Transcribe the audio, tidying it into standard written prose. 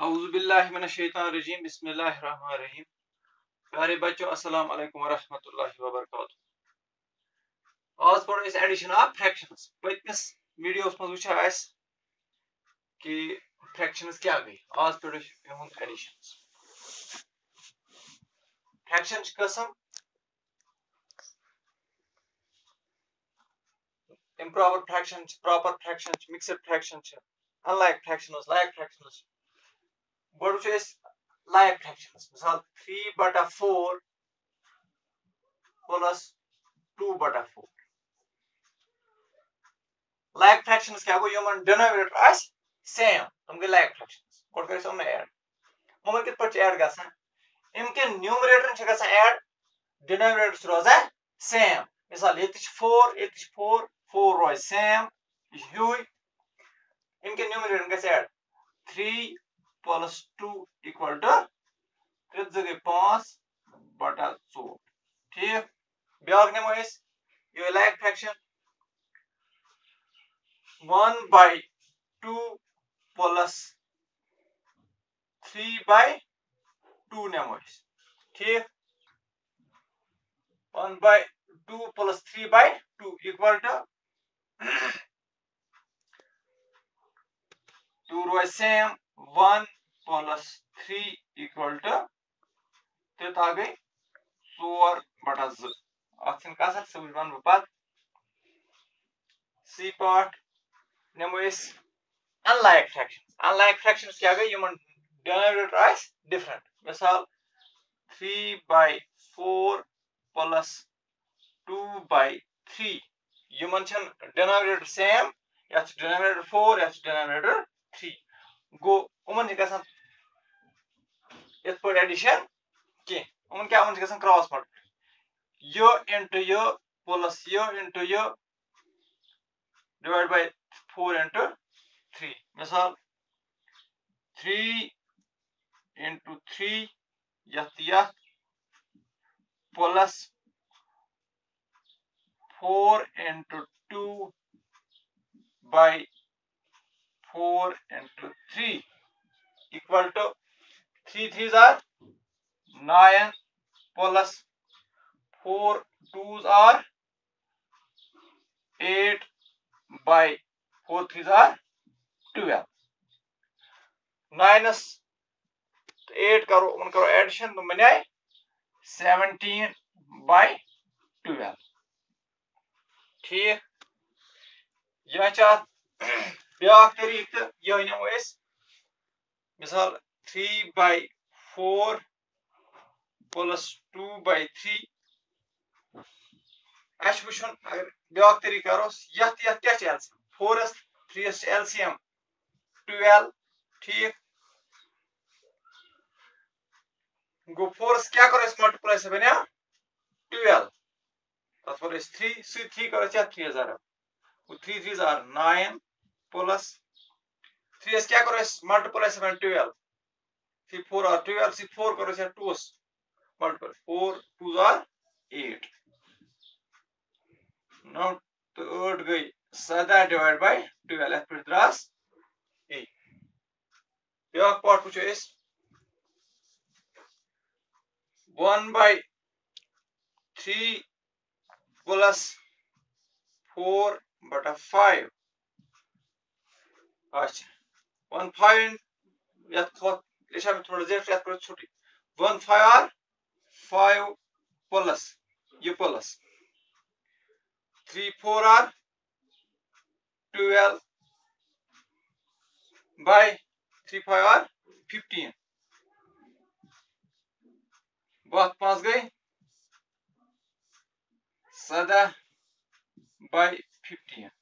औज़ुबिल्लाहिमिनश्शैतानिर्रजीम बिस्मिल्लाहिर्रहमानिर्रहीम। प्यारे बच्चों, अस्सलाम वालेकुम वरहमतुल्लाहि वबरकातुहू। आज पढ़ो इस एडिशन ऑफ फ्रैक्शंस। पतमिस वीडियोस में वुचा अस कि फ्रैक्शंस क्या गई। आज पढ़ो इहुंद एडिशंस। फ्रैक्शन कसम improper fraction, proper fraction, mixed fraction, unlike fractions, like fractions। गोड वुचो अस like fractions। मिसाल 3/4 प्लस 2/4। like fractions क्या गो यमन डिनोमिनेटर आस सेम तुम गए like fractions। गोड कर हम ऐड हम कित पट ऐड गसन इनके न्यूमरेटर छ गसन ऐड डिनोमिनेटर रोजा सेम। मिसाल ये 4 ये 4 4 रोज सेम ह्यूई इनके न्यूमरेटर गस ऐड 3 प्लस 2 इक्वल टू 3 जगह 5/4। ठीक ब्याक नमो इस यो like fraction 1/2 प्लस 3/2 नमो इस। ठीक 1/2 प्लस 3/2 इक्वल टू 2 रोज सेम 1 प्लस 3 इक्वल टू तो आ गई 4/2। ऑप्शन का सर समझ वन बात सी पार्ट नमो इस unlike fractions। unlike fractions क्या गई यमन डिनोमिनेटर आस डिफरेंट। मिसाल 3/4 प्लस 2/3 यमन छन डिनोमिनेटर सेम या डिनोमिनेटर 4 या डिनोमिनेटर 3 गो उमन गसन इत पर एडिशन के उमन क्या उमन गसन क्रॉस मल्टीप्लाई यो इनटू यो प्लस यो इनटू यो डिवाइड बाय 4 इनटू 3। मिसाल 3 इनटू 3 यत plus 4 into 2 by 4 into 3 equal to 3 3s are 9 plus 4 2s are 8 by 4 3s are 12। 9 8 करो उन करो एडिशन तो बने 17/12। ठीक यह चाह ब्याक तरीक तो यह नमो इस मिसाल 3/4 प्लस 2/3 अश वुचन अगर ब्याक तरीक करो यत यत क्या एलसीएम 4 3 एलसीएम 12। ठीक गो 4 क्या करो इस मल्टीप्लाई से बने 12 तथ पर 3 से 3 करो क्या 3000 3 3s are 9 प्लस 3s क्या करो इस मल्टीप्लाई से बने 12 3 4 are 12 से 4 करो इस 2s multiply 4 2s are 8 now तो 8 गई 7 डिवाइड बाय 12 एफ द्रास 8। ब्याक पार्ट पूछो इस 1/3 प्लस 4/5। अच्छा 1/5 यत में थोड़ा जेट याद करो छोटी 1/5 आर 5 प्लस ये प्लस 3 4 आर 12 by 3 5 आर 15 बात 5 गई 7/15।